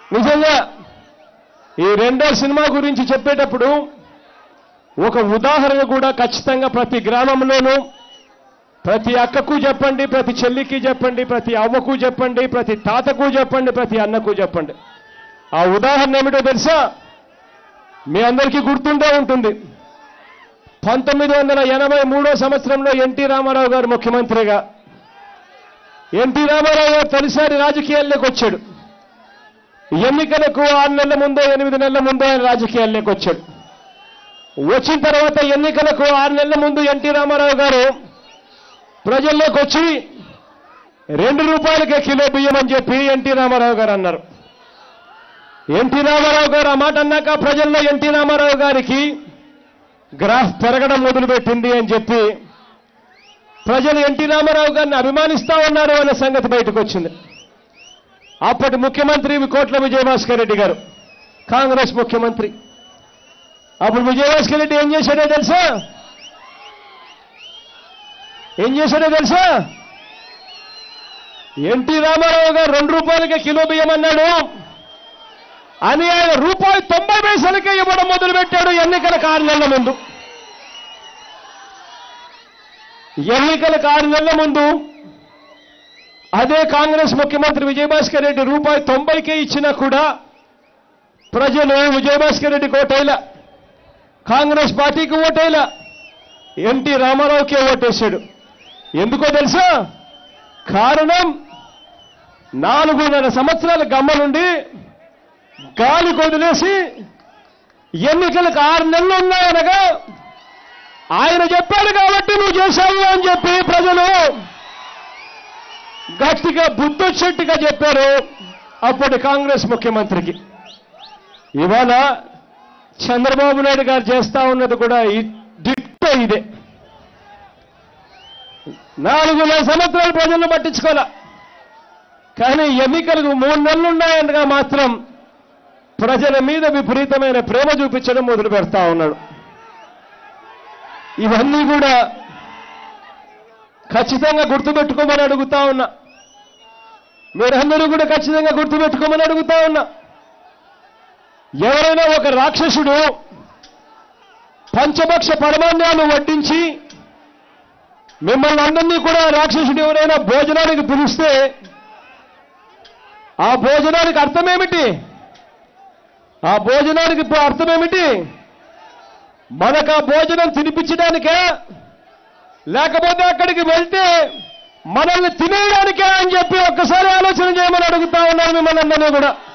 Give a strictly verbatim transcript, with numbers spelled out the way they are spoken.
నిజంగా ఈ రెండో సినిమా గురించి చెప్పేటప్పుడు ఒక ఉదాహరణ కూడా ఖచ్చితంగా ప్రతి గ్రామంలోనూ ప్రతి అక్కకు చెప్పండి, ప్రతి చెల్లికి చెప్పండి, ప్రతి అవ్వకు చెప్పండి, ప్రతి తాతకు చెప్పండి, ప్రతి అన్నకు చెప్పండి. ఆ ఉదాహరణ ఏమిటో తెలుసా? మీ అందరికీ గుర్తుండే ఉంటుంది. పంతొమ్మిది వందల ఎనభై మూడో సంవత్సరంలో ఎన్టీ రామారావు గారు ముఖ్యమంత్రిగా, ఎన్టీ రామారావు గారు తొలిసారి రాజకీయాల్లోకి వచ్చాడు. ఎన్నికలకు ఆరు నెలల ముందో ఎనిమిది నెలల ముందో ఆయన రాజకీయాల్లోకి వచ్చాడు. వచ్చిన తర్వాత ఎన్నికలకు ఆరు నెలల ముందు ఎన్టీ రామారావు గారు ప్రజల్లోకి వచ్చి రెండు రూపాయలకే కిలో బియ్యం అని చెప్పి ఎన్టీ రామారావు గారు అన్నారు. ఎన్టీ రామారావు గారు ఆ మాట అన్నాక ప్రజల్లో ఎన్టీ రామారావు గారికి గ్రాఫ్ పెరగడం మొదలుపెట్టింది అని చెప్పి ప్రజలు ఎన్టీ రామారావు గారిని అభిమానిస్తా ఉన్నారు అనే సంగతి బయటకు వచ్చింది. అప్పటి ముఖ్యమంత్రి కోట్ల విజయభాస్కర్ రెడ్డి గారు, కాంగ్రెస్ ముఖ్యమంత్రి. అప్పుడు విజయభాస్కర్ రెడ్డి ఏం చేశాడో తెలుసా? ఏం చేశాడో తెలుసా? ఎన్టీ రామారావు గారు రెండు రూపాయలకే కిలో బియ్యం అన్నాడు అని ఆయన రూపాయి తొంభై పైసలకే ఇవ్వడం మొదలుపెట్టాడు ఎన్నికలకు ఆరు నెలల ముందు. ఎన్నికలకు ఆరు నెలల ముందు అదే కాంగ్రెస్ ముఖ్యమంత్రి విజయభాస్కర్ రెడ్డి రూపాయి తొంభైకే ఇచ్చినా కూడా ప్రజలు విజయభాస్కర్ రెడ్డికి ఓటేలా, కాంగ్రెస్ పార్టీకి ఓటేలా, ఎన్టీ రామారావుకే ఓటేశాడు. ఎందుకో తెలుసా? కారణం నాలుగున్నర సంవత్సరాల గమ్మ నుండి గాలి కొదిలేసి ఎన్నికలకు ఆరు నెలలు ఉన్నాయనగా ఆయన చెప్పాడు కాబట్టి నువ్వు చేశావు అని చెప్పి ప్రజలు గట్టిగా బుద్ధొచ్చేట్టుగా చెప్పారు అప్పటి కాంగ్రెస్ ముఖ్యమంత్రికి. ఇవాళ చంద్రబాబు నాయుడు గారు చేస్తా ఉన్నది కూడా డిట్టో ఇదే. నాలుగున్నర సంవత్సరాలు ప్రజలను పట్టించుకోలే, కానీ ఎన్నికలకు మూడు నెలలు ఉన్నాయనగా మాత్రం ప్రజల మీద విపరీతమైన ప్రేమ చూపించడం మొదలు పెడతా ఉన్నాడు. ఇవన్నీ కూడా ఖచ్చితంగా గుర్తుపెట్టుకోమని అడుగుతా ఉన్నా. మీరందరూ కూడా ఖచ్చితంగా గుర్తుపెట్టుకోమని అడుగుతా ఉన్నా. ఎవరైనా ఒక రాక్షసుడు పంచభక్ష పరమాణ్యాలు వడ్డించి మిమ్మల్ని అందరినీ కూడా రాక్షసుడు ఎవరైనా భోజనానికి పిలిస్తే ఆ భోజనానికి అర్థమేమిటి? ఆ భోజనానికి అర్థమేమిటి? మనకు ఆ భోజనం తినిపించడానికే, లేకపోతే అక్కడికి వెళ్తే మనల్ని తినేయడానికే అని చెప్పి ఒక్కసారి ఆలోచన చేయమని అడుగుతా ఉన్నాను మిమ్మల్ని అందరినీ కూడా.